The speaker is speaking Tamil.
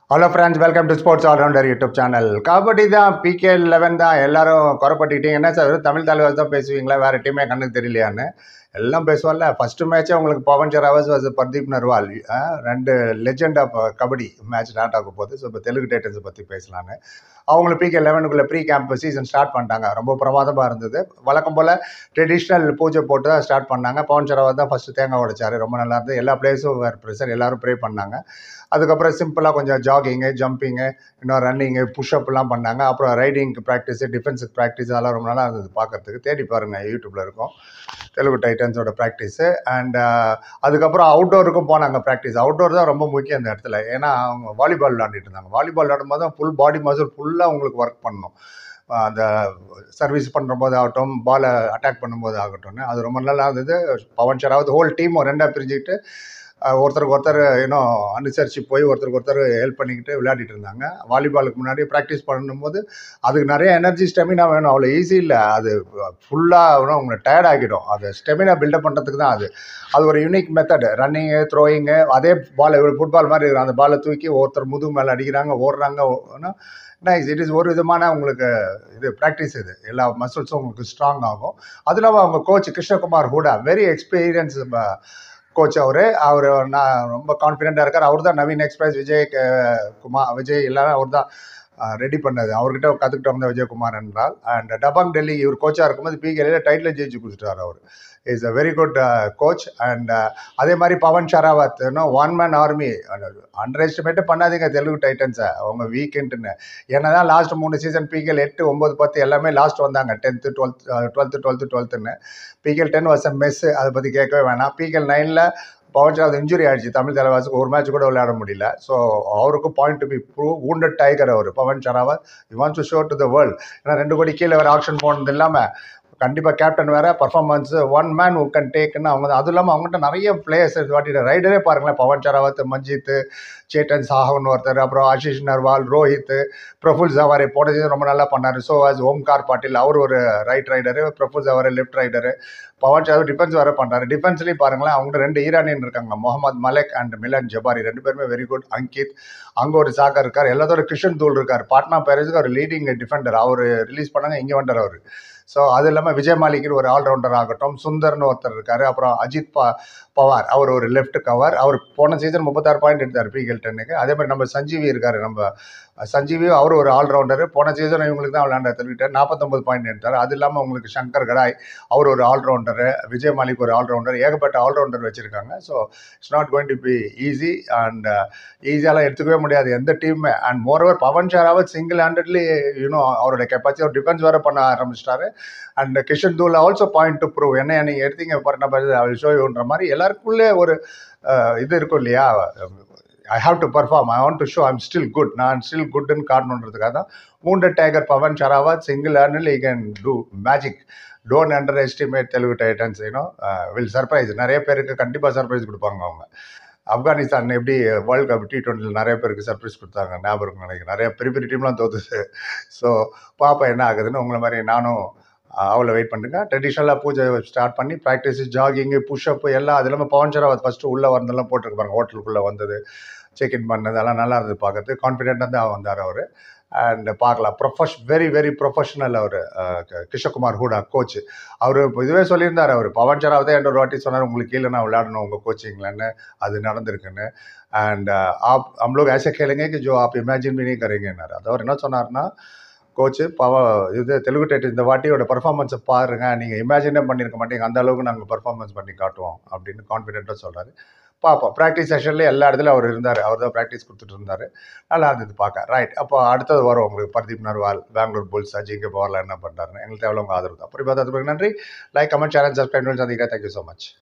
Hello friends, welcome to sports allrounder YouTube channel. Kabaddi தான், PK11 தான். எல்லாரும் குறைப்பட்டுட்டீங்க. என்ன சார் தமிழ் தலைவர் தான் பேசுவீங்களா, வேறு டீமே கண்ணுக்கு தெரியலையான்னு எல்லாம் பேசுவார்ல. ஃபஸ்ட்டு மேட்ச்சே உங்களுக்கு பவன் ஷராவத் வர்சஸ் பர்தீப் நர்வால், ரெண்டு legend of kabaddi match start ஆக போகுது. ஸோ இப்போ தெலுங்கு டைட்டன்ஸை பற்றி பேசலான்னு. அவங்களுக்கு PK11க்குள்ளே ப்ரீ கேம்ப் சீசன் ஸ்டார்ட் பண்ணிட்டாங்க. ரொம்ப பிரமாதமாக இருந்தது. வழக்கம் போல் ட்ரெடிஷ்னல் பூஜை போட்டு தான் ஸ்டார்ட் பண்ணாங்க. பவன் ஷராவத் தான் ஃபஸ்ட்டு தேங்காய் உடைச்சார். ரொம்ப நல்லா இருந்தது. எல்லா பிளேயர்ஸும் வேறு ப்ரெசர், எல்லோரும் ப்ரே பண்ணாங்க. அதுக்கப்புறம் சிம்பிளாக கொஞ்சம் ஜாகிங்கு, ஜம்பிங்கு, இன்னும் ரன்னிங்கு, புஷ்அப்லாம் பண்ணாங்க. அப்புறம் ரைடிங்க்கு ப்ராக்டிஸு, டிஃபென்ஸுக்கு ப்ராக்டிஸ், அதெல்லாம் ரொம்ப நல்லா இருந்தது பார்க்குறதுக்கு. தேடி பாருங்கள், யூடியூப்பில் இருக்கும் தெலுங்கு டைட்டன்ஸோட ப்ராக்டிஸு. அண்ட் அதுக்கப்புறம் அவுட்டோருக்கும் போனாங்க ப்ராக்டிஸ். அவுட்டோர் தான் ரொம்ப முக்கியம் இந்த இடத்துல. ஏன்னா அவங்க வாலிபால் விளாண்டுட்டு இருந்தாங்க. வாலிபால் விளாடும் போது ஃபுல் பாடி மசில் ஃபுல்லாக உங்களுக்கு ஒர்க் பண்ணணும். அந்த சர்வீஸ் பண்ணும்போது ஆகட்டும், பாலை அட்டாக் பண்ணும்போது ஆகட்டும்னு அது ரொம்ப நல்லா இருந்தது. பவன் ஷராவத் ஹோல் டீம் ரெண்டாக பிரிஞ்சுக்கிட்டு ஒருத்தருக்கு ஒருத்தர் இன்னும் அனுசரித்து போய் ஒருத்தருக்கு ஒருத்தர் ஹெல்ப் பண்ணிக்கிட்டு விளையாடிட்டு இருந்தாங்க. வாலிபாலுக்கு முன்னாடி ப்ராக்டிஸ் பண்ணும்போது அதுக்கு நிறைய எனர்ஜி, ஸ்டெமினா வேணும். அவ்வளோ ஈஸி இல்லை. அது ஃபுல்லாக உங்களை டயர்ட் ஆகிடும். அது ஸ்டெமினா பில்டப் பண்ணுறதுக்கு தான் அது ஒரு யூனிக் மெத்தட். ரன்னிங்கு, த்ரோயிங்கு, அதே பால் ஃபுட்பால் மாதிரி இருக்குது. அந்த பாலை தூக்கி ஒருத்தர் முதுகு மேலே அடிக்கிறாங்க, ஓடுறாங்க. நைஸ். இட் இஸ் ஒரு விதமான உங்களுக்கு இது ப்ராக்டிஸ். இது எல்லா மசில்ஸும் உங்களுக்கு ஸ்ட்ராங் ஆகும். அது இல்லாமல் அவங்க coach Krishankumar Hooda, very experience coach. அவர் நான் ரொம்ப கான்ஃபிடென்ட்டாக இருக்கார். அவர் தான் நவீன் எக்ஸ்பிரஸ், விஜய் எல்லாரும் அவர் தான் ரெடி பண்ணது. அவர்கிட்ட கற்றுக்கிட்டு வந்த விஜயகுமார் என்றால். அண்ட் டபாங் டெல்லி இவர் கோச்சாக இருக்கும்போது PK டைட்டில் ஜெயிச்சு கொடுத்துட்டார். அவர் is a very good coach. And அதே மாதிரி Pawan Sehrawat, one man army. Under எஸ்டிமேட்டே பண்ணாதீங்க தெலுங்கு டைட்டன்ஸை, அவங்க வீக்கெண்டுன்னு. ஏன்னா தான் லாஸ்ட் 3 சீசன் PK 8, 9, 10 எல்லாமே லாஸ்ட் வந்தாங்க. 10th, 12th. PK 10 was a mess. அதை பற்றி கேட்கவே வேணாம். PK 9ல் பவன் ஷராவத் இன்ஜுரி ஆகிடுச்சு. தமிழ் தலைவாசுக்கு ஒரு மேட்ச் கூட விளையாட முடியல. ஸோ அவருக்கும் point to be prove. Wounded tiger அவர் Pawan Sehrawat. You wants to show to the world. ஏன்னா 2 கோடி கீழே வேறு ஆக்ஷன் போனது இல்லாமல் கண்டிப்பாக கேப்டன் வேறு performance one man who can டேக்குன்னு அவங்க தான். அதுவும் இல்லாமல் அவங்ககிட்ட நிறைய பிளேயர்ஸ் வாட்டிட்டு ரைடரே பாருங்களேன். பவன் ஷராவத், மஞ்சித், சேட்டன் சாஹவன் ஒருத்தர், அப்புறம் ஆஷிஷ் நர்வால், ரோஹித், பிரஃபுல் ஜவாரே போன சீசன் ரொம்ப நல்லா பண்ணார். ஸோ வாஸ் ஓம்கார் பாட்டில், அவர் ஒரு right raider, Praful Zaware left raider. Pawan Sehrawat defence வேறு பண்ணுறாரு. டிஃபென்ஸ்லேயும் பாருங்களேன், அவங்க 2 ஈரானியன் இருக்காங்க, Mohammad Malak and Milan Jabbari. 2 பேருமே வெரி குட். அங்கித், அங்கே ஒரு சாக்கர் இருக்கார். எல்லாத்தோட கிஷன் தூல் இருக்கார். பாட்னா பேரேஜுக்கு அவர் லீடிங் டிஃபெண்டர். அவர் ரிலீஸ் பண்ணாங்க, இங்கே வந்தார் அவர். ஸோ அது இல்லாமல் விஜய் மாலிக்னு ஒரு ஆல்ரவுண்டர் ஆகட்டும், சுந்தர்னு ஒருத்தர் இருக்கார். அப்புறம் அஜித் பவார், அவர் ஒரு லெஃப்ட் கவர். அவர் போன சீசன் 36 பாயிண்ட் எடுத்தார் PK 10க்கு. அதே மாதிரி நம்ம சஞ்சீவி இருக்கார். நம்ம சஞ்சீவி, அவர் ஒரு ஆல்ரவுண்டர். போன சீசன் இவங்களுக்கு தான் விளையாண்டார் தெலுங்கிட்ட, 49 பாயிண்ட் எடுத்தார். அது இல்லாமல் உங்களுக்கு சங்கர் கடாய், அவர் ஒரு ஆல்ரவுண்டரு. விஜய் மாலிக் ஒரு ஆல்ரவுண்டர். ஏகப்பட்ட ஆல்ரவுண்டர் வச்சுருக்காங்க. So it's not going to be easy. And ஈஸியாலாம் எடுத்துக்கவே முடியாது எந்த டீமுமே. And moreover Pawan Sehrawat single handedly அவரோட கெப்பாசிட்டி, அவர் டிஃபென்ஸ் வேறு பண்ண ஆரம்பிச்சிட்டாரு. And Kishan Dhull also point to prove. என்ன நீங்கள் எடுத்தீங்க பாருங்க, அவள் ஷோன்ற மாதிரி எல்லாருக்குள்ளே ஒரு இது இருக்கும் இல்லையா, I have to perform, I want to show I'm still good, நான் ஸ்டில் குட்னு காட்டணுன்றதுக்காக தான் wounded tiger Pawan Sehrawat single handle he can do magic. Don't underestimate Telugu Titans. Will surprise. நிறைய பேருக்கு கண்டிப்பாக சர்ப்ரைஸ் கொடுப்பாங்க அவங்க. ஆப்கானிஸ்தான் எப்படி வேர்ல்டு கப் T20 நிறைய பேருக்கு சர்ப்ரைஸ் கொடுத்தாங்க, ஞாபகம் நினைக்கிறேன். நிறைய பெரிய பெரிய டீம்லாம் தோத்துச்சு. ஸோ பாப்பா என்ன ஆகுதுன்னு. உங்களை மாதிரி நானும் அவ்வளோ வெயிட் பண்ணுங்க. ட்ரெடிஷ்னலாக பூஜை ஸ்டார்ட் பண்ணி ப்ராக்டிஸு, ஜாகிங்கு, புஷ்அப்பு எல்லாம். அது இல்லாமல் பவன் ஷராவத் ஃபஸ்ட்டு உள்ளே வந்தெல்லாம் போட்டிருக்கு பாருங்க. ஹோட்டலுக்குள்ளே வந்தது, செக்இன் பண்ணது, அதெல்லாம் நல்லா இருந்தது பார்க்கறது. கான்ஃபிடென்ட்டாக தான் வந்தார் அவர். அண்ட் பார்க்கலாம், வெரி வெரி ப்ரொஃபஷனல் அவர். கிருஷ்ணகுமார் ஹூடா கோச். அவர் இதுவே சொல்லியிருந்தார். அவர் பவன் ஷராவதே என்ற ஒரு வாட்டி சொன்னார், உங்களுக்கு கீழே நான் விளையாடணும் உங்கள் கோச்சிங்லன்னு. அது நடந்திருக்குன்னு. அண்ட் आप हम लोग ऐसे खेलेंगे कि जो आप इमेजिन भी नहीं करेंगे. அது அவர் என்ன சொன்னார்னா, கோச்சு இது தெலுங்கு டைட்டன்ஸ் இந்த வாட்டியோட பர்ஃபார்மன்ஸை பாருங்கள், நீங்கள் இமேஜினே பண்ணியிருக்க மாட்டீங்க, அந்த அளவுக்கு நாங்கள் பர்ஃபார்மன்ஸ் பண்ணி காட்டுவோம் அப்படின்னு கான்ஃபிடென்ட்டாக சொல்கிறாரு. பார்ப்போம். ப்ராக்டிஸ் செஷன்லேயே எல்லா இடத்துலையும் அவர் இருந்தார். அவர் தான் ப்ராக்டிஸ் கொடுத்துட்டு இருந்தார். நல்லா இருந்தது பார்க்க. ரைட். அப்போ அடுத்தது வரும் உங்களுக்கு பர்தீப் நர்வால், பெங்களூர் புல்ஸ், அஜிங்கே பவர்லாம் என்ன பண்ணுறாருன்னு. எங்களுக்கு தேவை உங்கள் ஆதரவு தான். அப்புறம் பார்த்ததுக்கு நன்றி. Like, comment, share and subscribe. சந்திக்கிறேன். Thank you so much.